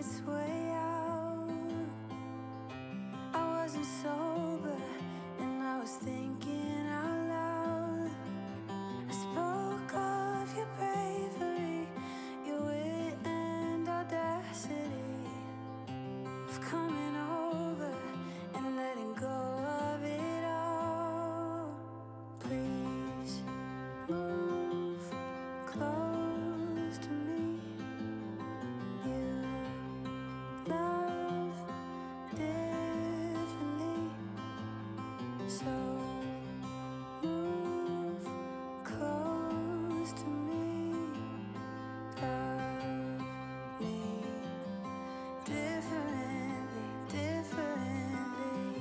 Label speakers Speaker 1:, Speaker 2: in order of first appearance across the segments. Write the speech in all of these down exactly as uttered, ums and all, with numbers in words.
Speaker 1: its way out. I wasn't sober and I was thinking out loud. I spoke of your bravery, your wit and audacity, of coming over and letting go of it all. Please move close to me. You love differently, so move close to me. Love me differently, differently.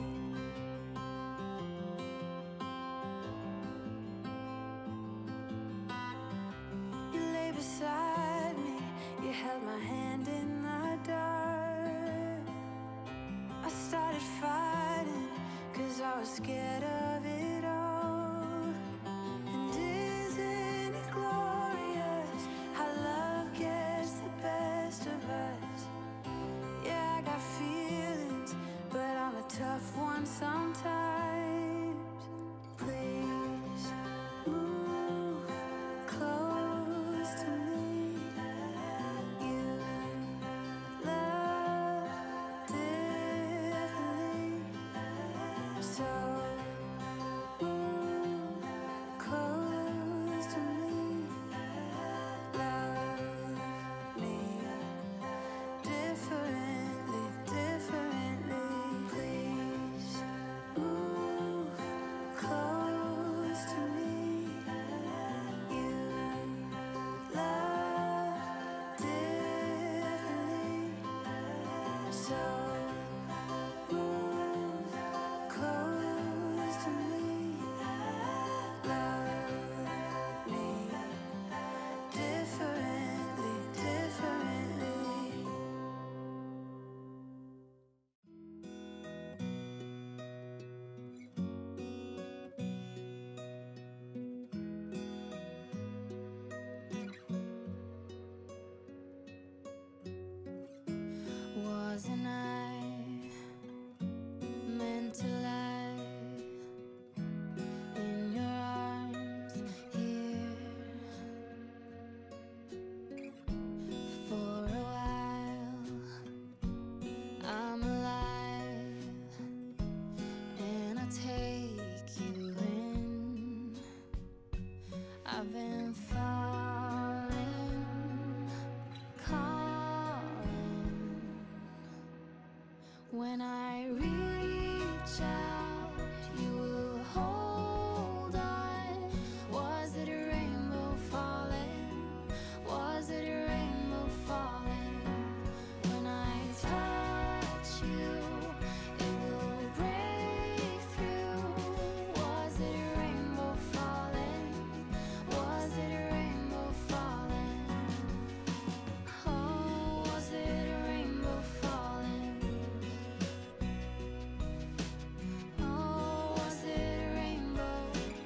Speaker 1: You lay beside me, you held my hand in the dark. I started fighting, cause I was scared of it all. And isn't it glorious how love gets the best of us? Yeah, I got feelings, but I'm a tough one sometimes. Please move close to me. You love differently, so move close to me. Love me differently, differently. Please move close to me. You love differently, so move close to me. Love me differently, differently. Wasn't I meant to lie in your arms here for a while? I'm alive and I take you in. I've been falling, calling. When I reach out, you will hold on. Was it a rainbow falling? Was it a rainbow falling? When I touch you, it will break through. Was it a rainbow falling? Was it a rainbow falling? Oh, was it a rainbow falling? Oh, was it a rainbow?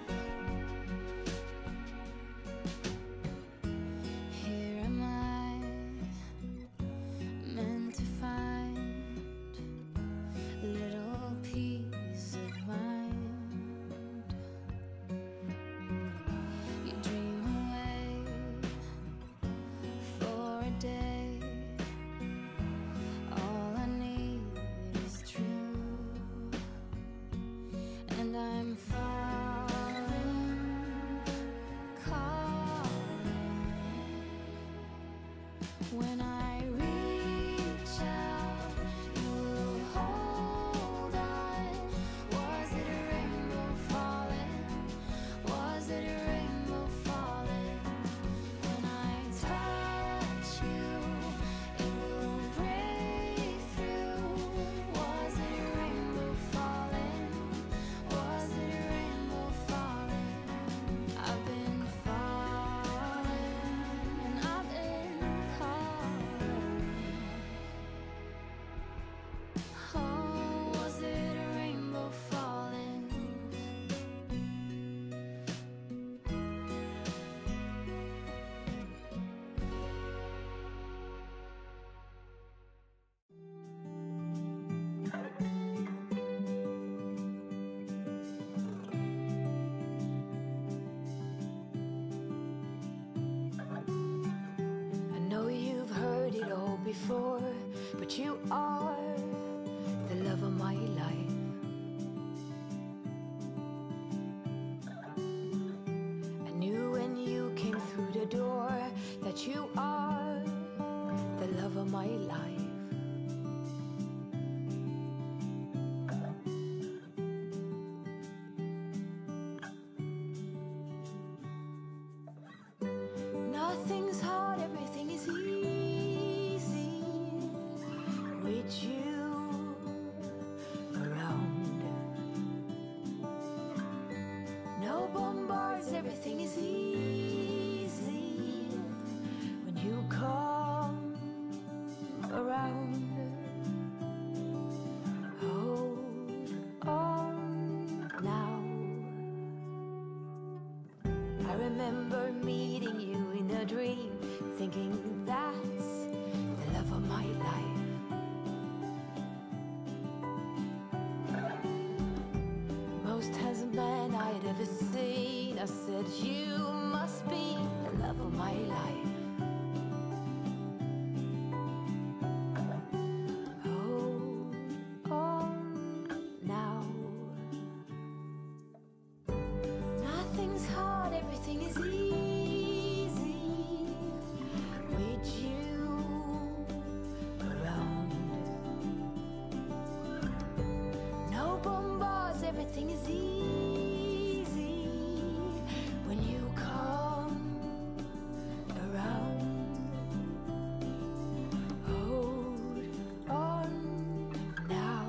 Speaker 1: Here am I, meant to find little peace of mind. You dream away for a day. All I need is true, and I'm falling, calling. When I reach out, you will hold on. Was it a rainbow falling? Was it a rainbow falling? When I touch you, it will break through. Was it a rainbow falling? Was it a rainbow falling? I've been falling and I've been calling. before, but you are the love of my life. I knew when you came through the door that you are the love of my life. Nothing's hard, everything is easy with you around. No bombards, everything is easy when you come around. Hold on now. I remember meeting you in a dream, thinking that's the love of my life. Most handsome man I'd ever seen, I said you must be the love of my life. Hold on now. Nothing's hard, everything is easy with you around. No bombards, everything is easy when you come around. Hold on now.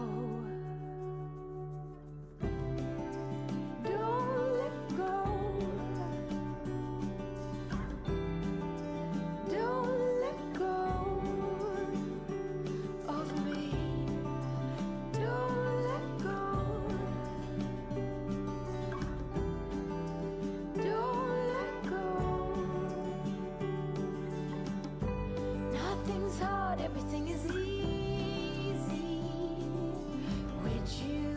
Speaker 1: Don't let go. Don't let go of me. Don't let go. Don't let go. Nothing's hard, everything is easy with you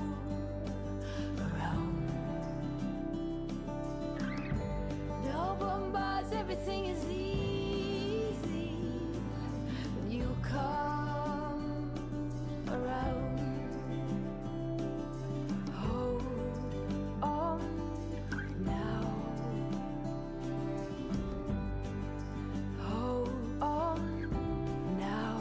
Speaker 1: around. No bombards, everything is easy when you come around. Hold on now. Hold on now.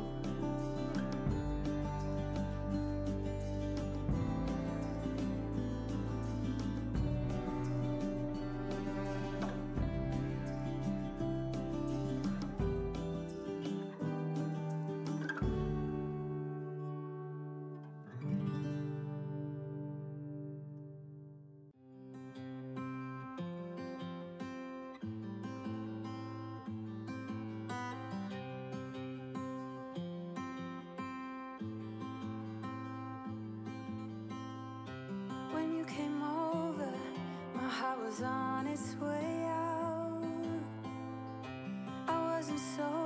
Speaker 1: When you came over, my heart was on its way out. I wasn't so